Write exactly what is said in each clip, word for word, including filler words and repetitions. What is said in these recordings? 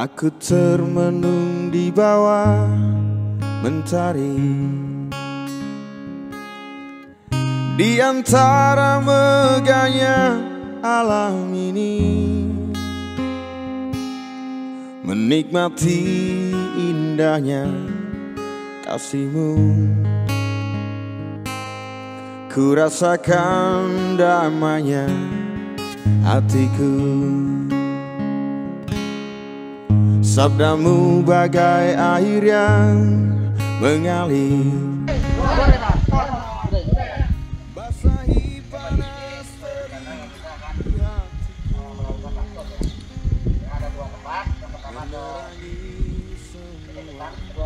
Aku termenung di bawah mentari, di antara megahnya alam ini, menikmati indahnya kasihmu. Ku rasakan damainya hatiku. Sabdamu bagai air yang mengalir, basahi panas terik hatiku, menerangi semua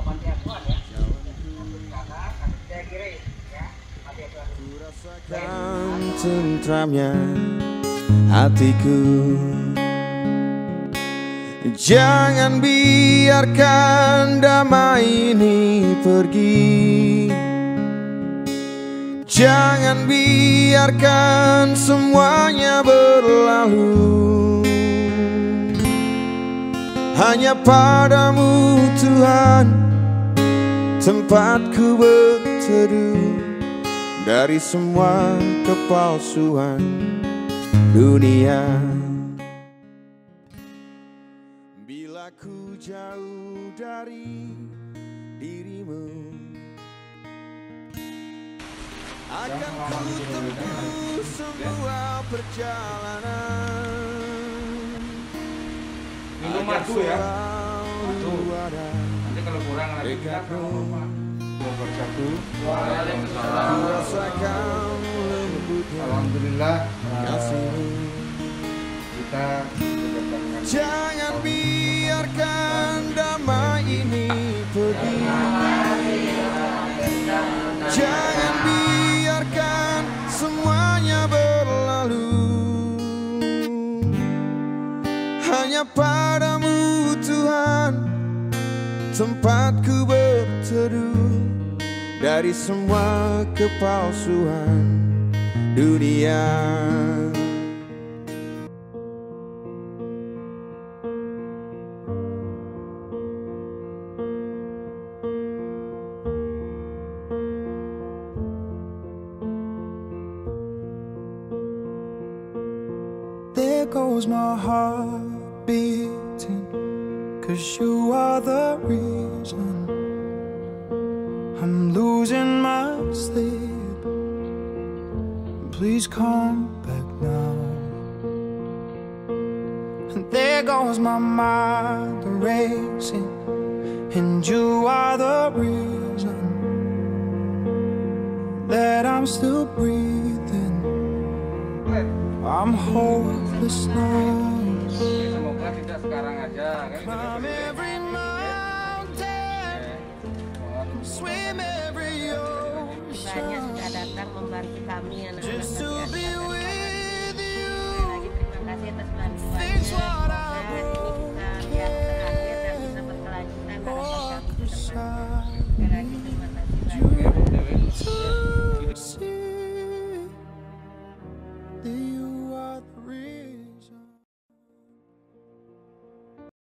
jalanku. Ku rasakan tentramnya hatiku. Jangan biarkan damai ini pergi, jangan biarkan semuanya berlalu. Hanya padamu Tuhan tempatku berteduh, dari semua kepalsuan dunia. Bila ku jauh dari dirimu, akan ku tempuh semua perjalanan. Minum madu ya, madu. Nanti kalau kurang lagi kita nomor satu. Rasakan lembutnya, Alhamdulillah kasihmu. Kita kedatangan. Jangan biarkan damai ini pergi, jangan biarkan semuanya berlalu. Hanya padamu Tuhan tempatku berteduh, dari semua kepalsuan dunia. There goes my heart beating, 'cause you are the reason I'm losing my sleep. Please come back now. And there goes my mind racing, and you are the reason that I'm still breathing. I'm hopeless now. Semoga tidak sekarang aja kan. Climb every mountain, swim every Banyak ocean, sudah datang membantu kami anak-anak just to be yatim. with you. Terima kasih atas bantuannya. Fix what I Semoga